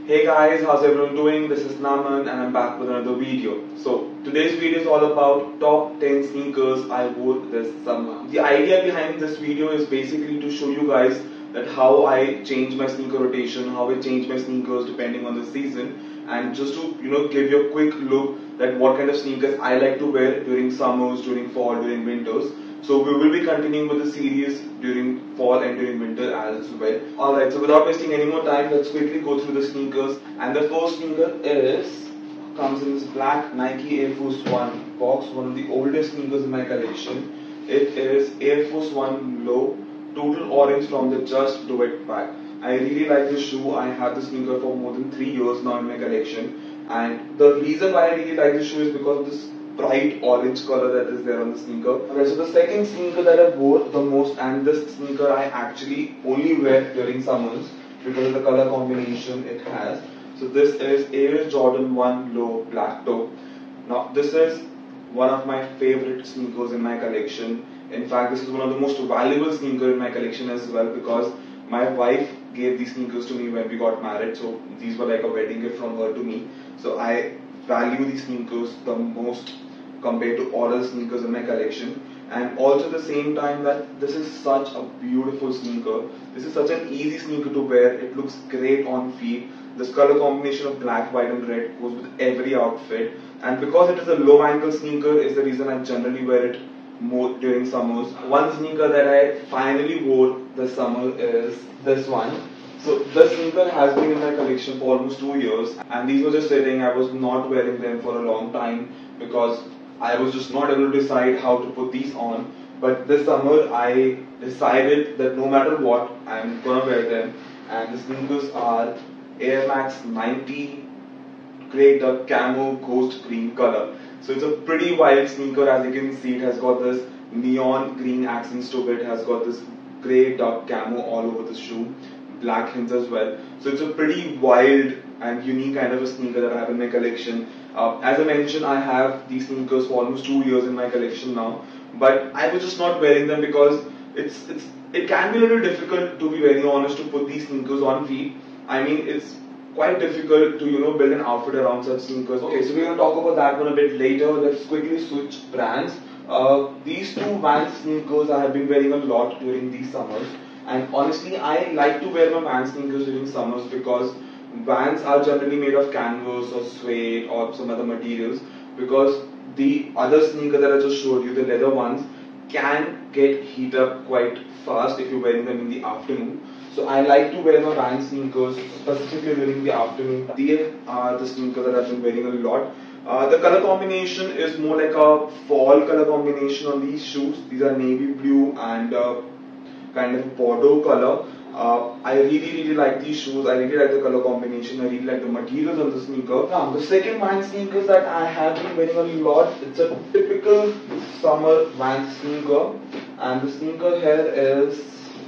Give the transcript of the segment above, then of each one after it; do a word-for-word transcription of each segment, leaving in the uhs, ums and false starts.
Hey guys, how's everyone doing? This is Naman and I'm back with another video. So today's video is all about top ten sneakers I wore this summer. The idea behind this video is basically to show you guys that how I change my sneaker rotation, how I change my sneakers depending on the season, and just to you know give you a quick look at what kind of sneakers I like to wear during summers, during fall, during winters. So we will be continuing with the series during fall and during winter as well. Alright, so without wasting any more time, let's quickly go through the sneakers. And the first sneaker is, comes in this black Nike Air Force One box, one of the oldest sneakers in my collection. It is Air Force One Low, total orange from the Just Do It pack. I really like this shoe. I have this sneaker for more than three years now in my collection. And the reason why I really like this shoe is because of this bright orange color that is there on the sneaker. Okay, so the second sneaker that I wore the most, and this sneaker I actually only wear during summers because of the color combination it has. So this is Air Jordan one Low Black Toe. Now this is one of my favorite sneakers in my collection. In fact, this is one of the most valuable sneakers in my collection as well, because my wife gave these sneakers to me when we got married. So these were like a wedding gift from her to me. So I value these sneakers the most compared to all other sneakers in my collection. And also at the same time that this is such a beautiful sneaker. This is such an easy sneaker to wear. It looks great on feet. This color combination of black, white and red goes with every outfit. And because it is a low ankle sneaker is the reason I generally wear it more during summers. One sneaker that I finally wore this summer is this one. So this sneaker has been in my collection for almost two years, and these were just sitting. I was not wearing them for a long time because I was just not able to decide how to put these on. But this summer I decided that no matter what, I'm gonna wear them. And the sneakers are Air Max ninety Grey Duck Camo Ghost Green color. So it's a pretty wild sneaker. As you can see, it has got this neon green accents to it. It has got this grey duck camo all over the shoe, black hints as well. So it's a pretty wild and unique kind of a sneaker that I have in my collection. Uh, as I mentioned, I have these sneakers for almost two years in my collection now, but I was just not wearing them because it's it's it can be a little difficult, to be very honest, to put these sneakers on feet. I mean, it's quite difficult to you know build an outfit around such sneakers. Okay, so we're gonna talk about that one a bit later. Let's quickly switch brands. Uh, these two Vans sneakers I have been wearing a lot during these summers. And honestly, I like to wear my Vans sneakers during summers because Vans are generally made of canvas or suede or some other materials, because the other sneaker that I just showed you, the leather ones, can get heat up quite fast if you're wearing them in the afternoon. So I like to wear my Vans sneakers specifically during the afternoon. These are the sneakers that I've been wearing a lot. Uh, the color combination is more like a fall color combination on these shoes. These are navy blue and uh, kind of a Bordeaux color. Uh, I really really like these shoes. I really like the color combination. I really like the materials on the sneaker. Now the second Vans sneakers that I have been wearing a lot, it's a typical summer Vans sneaker, and the sneaker here is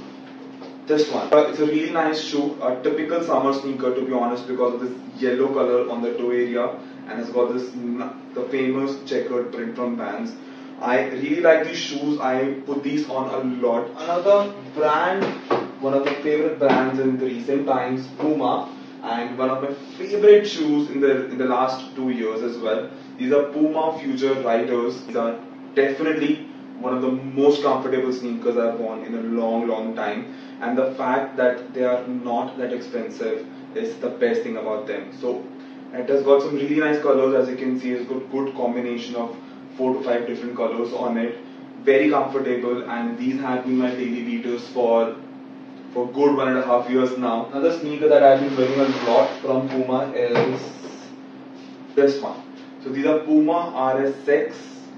this one. Uh, it's a really nice shoe, a typical summer sneaker to be honest, because of this yellow color on the toe area, and it's got this the famous checkered print from Vans. I really like these shoes. I put these on a lot. Another brand, one of my favorite brands in the recent times, Puma, and one of my favorite shoes in the in the last two years as well. These are Puma Future Riders. These are definitely one of the most comfortable sneakers I've worn in a long long time, and the fact that they are not that expensive is the best thing about them. So it has got some really nice colors. As you can see, it's got good combination of four to five different colors on it. Very comfortable, and these have been my daily beaters for for good one and a half years now. Another sneaker that I've been wearing a lot from Puma is this one. So these are Puma R S X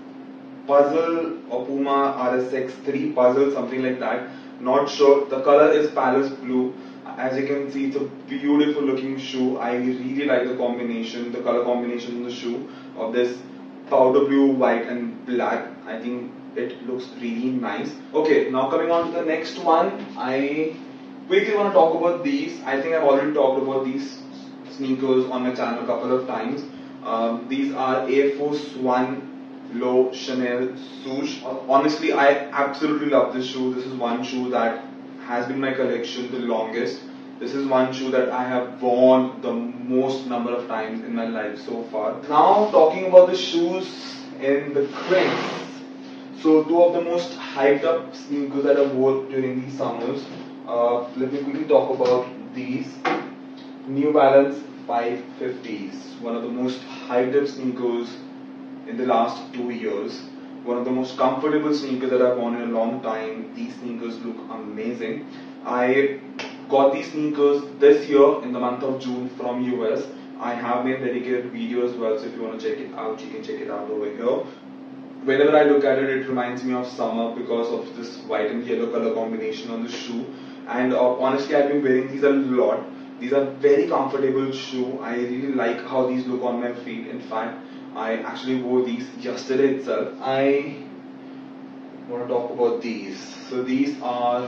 Puzzle or Puma R S X three Puzzle, something like that. Not sure. The color is Palace Blue. As you can see, it's a beautiful looking shoe. I really like the combination, the color combination in the shoe of this powder blue, white and black. I think it looks really nice. Okay, now coming on to the next one, I quickly want to talk about these. I think I've already talked about these sneakers on my channel a couple of times. Um, these are Air Force One Low Chanel Swoosh. Honestly, I absolutely love this shoe. This is one shoe that has been in my collection the longest. This is one shoe that I have worn the most number of times in my life so far. Now talking about the shoes in the cranes. So two of the most hyped up sneakers that I wore during these summers. Uh, let me quickly talk about these. New Balance five fifties. One of the most hyped up sneakers in the last two years. One of the most comfortable sneakers that I've worn in a long time. These sneakers look amazing. I got these sneakers this year in the month of June from U S. I have made a dedicated video as well, so if you want to check it out, you can check it out over here. Whenever I look at it, it reminds me of summer because of this white and yellow color combination on the shoe. And uh, honestly, I've been wearing these a lot. These are very comfortable shoe. I really like how these look on my feet. In fact, I actually wore these yesterday itself. I want to talk about these. So these are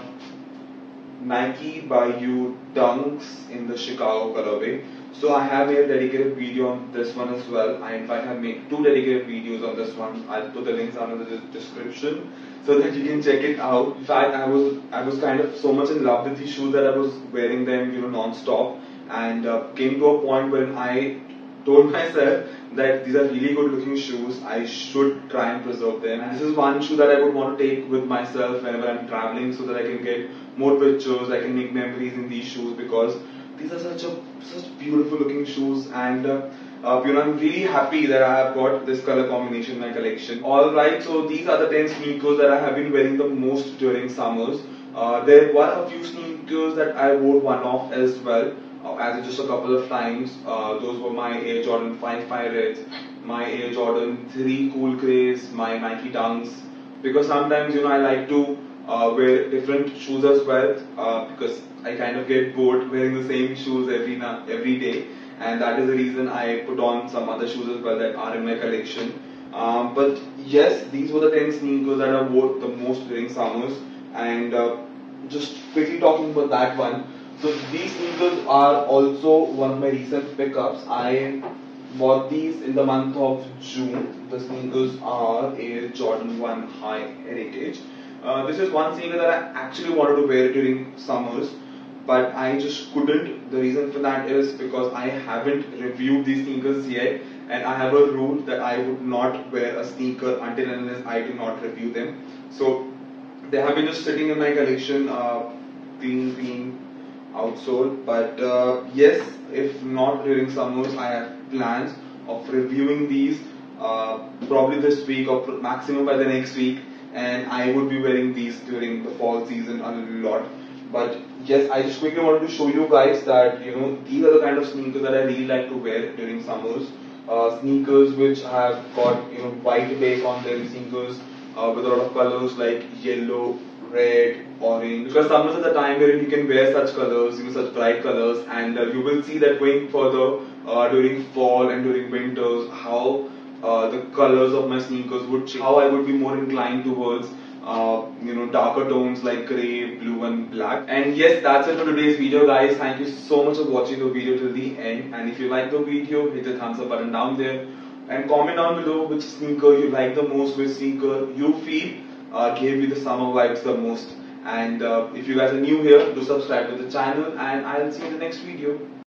Nike by You Dunks in the Chicago colorway. So I have made a dedicated video on this one as well. I in fact have made two dedicated videos on this one. I'll put the links down in the description so that you can check it out. In fact, I was I was kind of so much in love with these shoes that I was wearing them, you know, non-stop, and uh, came to a point when I told myself that these are really good looking shoes. I should try and preserve them. And this is one shoe that I would want to take with myself whenever I'm traveling, so that I can get more pictures, I can make memories in these shoes, because these are such a such beautiful looking shoes. And uh, uh, you know, I'm really happy that I have got this color combination in my collection. Alright, so these are the ten sneakers that I have been wearing the most during summers. Uh, there were a few sneakers that I wore one off as well, uh, as just a couple of times. Uh, those were my Air Jordan five Fire Reds, my Air Jordan three Cool Grays, my Nike Dunks, because sometimes, you know, I like to uh, wear different shoes as well, uh, because I kind of get bored wearing the same shoes every every day, and that is the reason I put on some other shoes as well that are in my collection. Um, but yes, these were the ten sneakers that I wore the most during summers. And uh, just quickly talking about that one. So these sneakers are also one of my recent pickups. I bought these in the month of June. The sneakers are Air Jordan one High Heritage. Uh, this is one sneaker that I actually wanted to wear during summers, but I just couldn't. The reason for that is because I haven't reviewed these sneakers yet, and I have a rule that I would not wear a sneaker until and unless I do not review them. So they have been just sitting in my collection, uh, clean, clean, outsole. But uh, yes, if not during summers, I have plans of reviewing these uh, probably this week or maximum by the next week, and I would be wearing these during the fall season a lot. But yes, I just quickly wanted to show you guys that, you know, these are the kind of sneakers that I really like to wear during summers. Uh, sneakers which have got, you know, white base on them, sneakers uh, with a lot of colors like yellow, red, orange. Because summers is the time where you can wear such colors, you know, such bright colors, and uh, you will see that going further uh, during fall and during winters, how uh, the colors of my sneakers would change, how I would be more inclined towards Uh, you know, darker tones like grey, blue and black. And yes, that's it for today's video, guys. Thank you so much for watching the video till the end. And if you like the video, hit the thumbs up button down there and comment down below which sneaker you like the most, which sneaker you feel uh, gave you the summer vibes the most. And uh, if you guys are new here, do subscribe to the channel, and I'll see you in the next video.